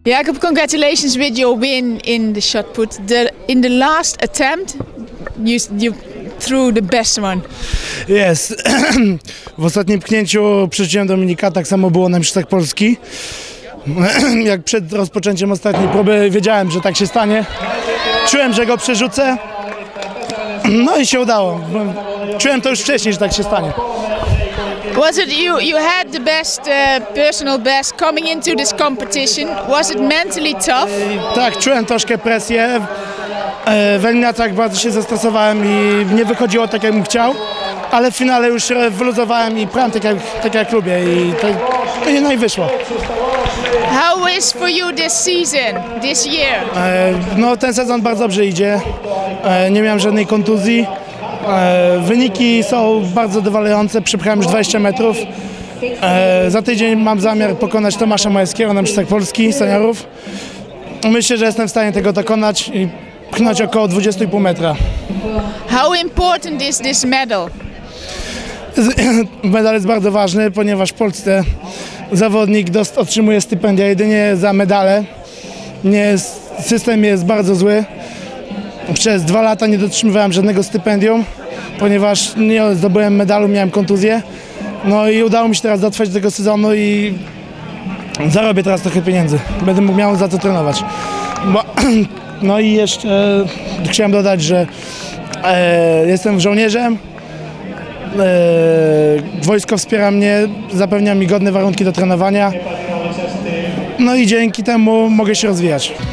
Jakub, congratulations with your win in the shot put. In the last attempt, you threw the best one. Jest. W ostatnim pchnięciu przerzuciłem Dominika, tak samo było na Mistrzostwach Polski. Jak przed rozpoczęciem ostatniej próby wiedziałem, że tak się stanie. Czułem, że go przerzucę. No i się udało. Czułem to już wcześniej, że tak się stanie. Was it you had the best personal best coming into this competition? Was it mentally tough? Tak, czułem troszkę presję. W eliminacjach bardzo się zestresowałem i nie wychodziło tak, jak bym chciał, ale w finale już wyluzowałem i prałem tak jak lubię no i wyszło. How is for you this season, this year? No ten sezon bardzo dobrze idzie. Nie miałem żadnej kontuzji. Wyniki są bardzo dowalające, przepchałem już 20 metrów. Za tydzień mam zamiar pokonać Tomasza Majewskiego na Mistrzostwach Polski seniorów. Myślę, że jestem w stanie tego dokonać i pchnąć około 20,5 metra. How important is this medal? Medal jest bardzo ważny, ponieważ w Polsce zawodnik otrzymuje stypendia jedynie za medale. System jest bardzo zły. Przez 2 lata nie dotrzymywałem żadnego stypendium, ponieważ nie zdobyłem medalu, miałem kontuzję. No i udało mi się teraz dotrwać do tego sezonu i zarobię teraz trochę pieniędzy. Będę miał za co trenować. No i jeszcze chciałem dodać, że jestem żołnierzem. Wojsko wspiera mnie, zapewnia mi godne warunki do trenowania. No i dzięki temu mogę się rozwijać.